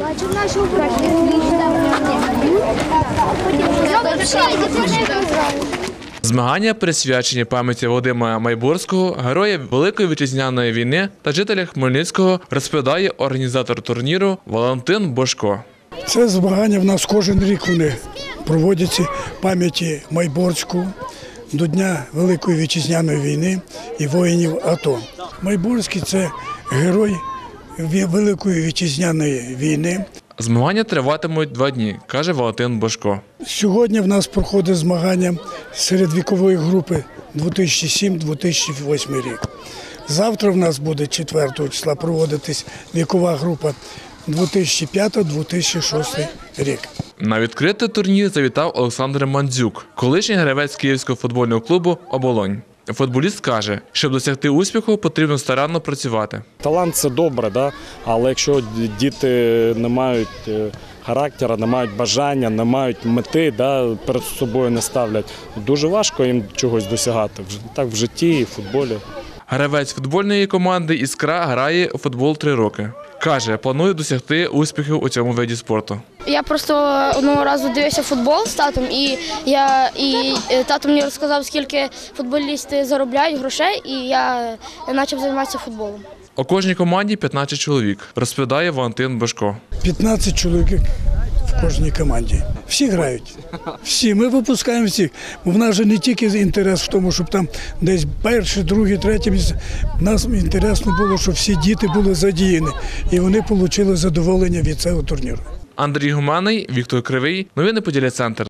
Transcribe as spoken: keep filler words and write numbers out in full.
Змагання присвячені пам'яті Володимира Майборського, героя Великої Вітчизняної війни та жителя Хмельницького, розповідає організатор турніру Валентин Божко. Це змагання в нас кожен рік вони проводяться пам'яті Майборського до Дня Великої Вітчизняної війни і воїнів АТО. Майборський – це герой Великої Вітчизняної війни. Змагання триватимуть два дні, каже Валентин Божко. Сьогодні в нас проходить змагання серед вікової групи дві тисячі сьомий - дві тисячі восьмий рік. Завтра в нас буде четвертого числа проводитись вікова група дві тисячі п'ятий - дві тисячі шостий рік. На відкритий турнір завітав Олександр Мандзюк, колишній гравець Київського футбольного клубу «Оболонь». Футболіст каже, щоб досягти успіху, потрібно старанно працювати. Талант – це добре, да? Але якщо діти не мають характера, не мають бажання, не мають мети, да? Перед собою не ставлять, дуже важко їм чогось досягати. Так в житті і в футболі. Гравець футбольної команди «Іскра» грає у футбол три роки. Каже, планує досягти успіхів у цьому виді спорту. Я просто одного разу дивився футбол з татом, і я і тато мені розказав, скільки футболісти заробляють грошей, і я почав займатися футболом. У кожній команді п'ятнадцять чоловік, розповідає Валентин Божко. п'ятнадцять чоловік в кожній команді. Всі грають. Всі. Ми випускаємо всіх. У нас же не тільки інтерес в тому, щоб там десь перше, друге, третє місце. Нас інтересно було, щоб всі діти були задіяні. І вони отримали задоволення від цього турніру. Андрій Гуманий, Віктор Кривий. Новини Поділля Центр.